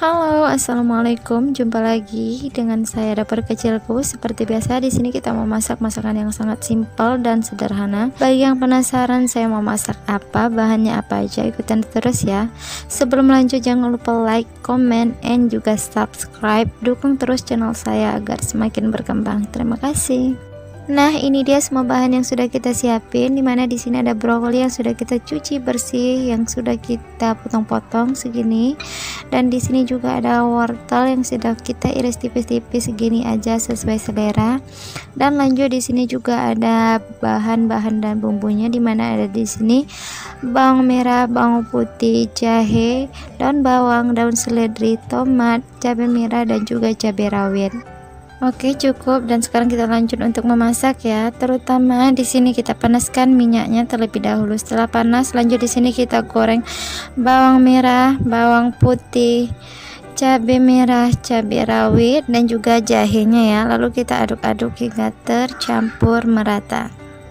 Halo, assalamualaikum. Jumpa lagi dengan saya dapur kecilku. Seperti biasa, di sini kita mau masak masakan yang sangat simpel dan sederhana. Bagi yang penasaran saya mau masak apa, bahannya apa aja, ikutan terus ya. Sebelum lanjut, jangan lupa like, comment, and juga subscribe. Dukung terus channel saya agar semakin berkembang. Terima kasih. Nah, ini dia semua bahan yang sudah kita siapin, dimana di sini ada brokoli yang sudah kita cuci bersih, yang sudah kita potong-potong segini, dan di sini juga ada wortel yang sudah kita iris tipis-tipis segini aja sesuai selera. Dan lanjut di sini juga ada bahan-bahan dan bumbunya, dimana ada di sini bawang merah, bawang putih, jahe, daun bawang, daun seledri, tomat, cabai merah, dan juga cabai rawit. Oke, cukup, dan sekarang kita lanjut untuk memasak ya. Terutama di sini kita panaskan minyaknya terlebih dahulu. Setelah panas, lanjut di sini kita goreng bawang merah, bawang putih, cabai merah, cabai rawit, dan juga jahenya ya. Lalu kita aduk-aduk hingga tercampur merata.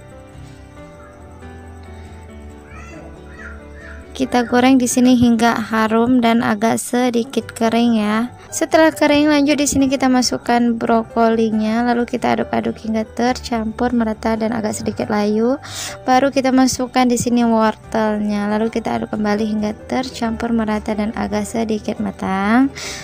Kita goreng di sini hingga harum dan agak sedikit kering ya. Setelah kering, lanjut di sini kita masukkan brokolinya, lalu kita aduk-aduk hingga tercampur merata dan agak sedikit layu. Baru kita masukkan di sini wortelnya, lalu kita aduk kembali hingga tercampur merata dan agak sedikit matang.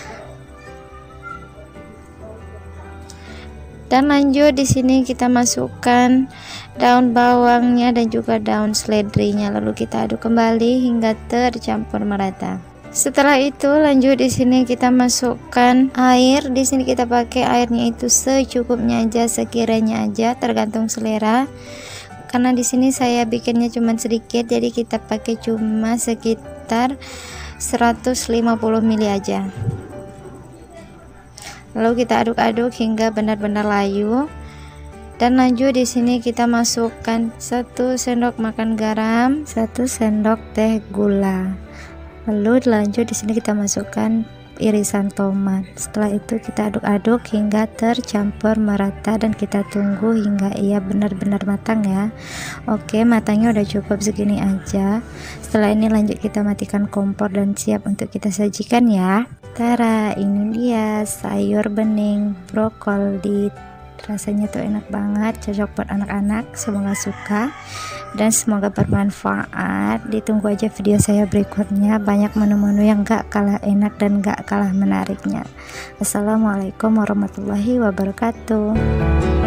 Dan lanjut di sini kita masukkan daun bawangnya dan juga daun seledrinya, lalu kita aduk kembali hingga tercampur merata. Setelah itu lanjut di sini kita masukkan air. Di sini kita pakai airnya itu secukupnya aja, sekiranya aja, tergantung selera. Karena di sini saya bikinnya cuma sedikit, jadi kita pakai cuma sekitar 150 ml aja. Lalu kita aduk-aduk hingga benar-benar layu. Dan lanjut di sini kita masukkan 1 sendok makan garam, 1 sendok teh gula. Lalu lanjut di sini kita masukkan irisan tomat. Setelah itu kita aduk-aduk hingga tercampur merata dan kita tunggu hingga ia benar-benar matang ya. Oke, matangnya udah cukup segini aja. Setelah ini lanjut kita matikan kompor dan siap untuk kita sajikan ya. Tara, ini dia sayur bening brokoli. Rasanya tuh enak banget, cocok buat anak-anak. Semoga suka dan semoga bermanfaat. Ditunggu aja video saya berikutnya, banyak menu-menu yang gak kalah enak dan gak kalah menariknya. Assalamualaikum warahmatullahi wabarakatuh.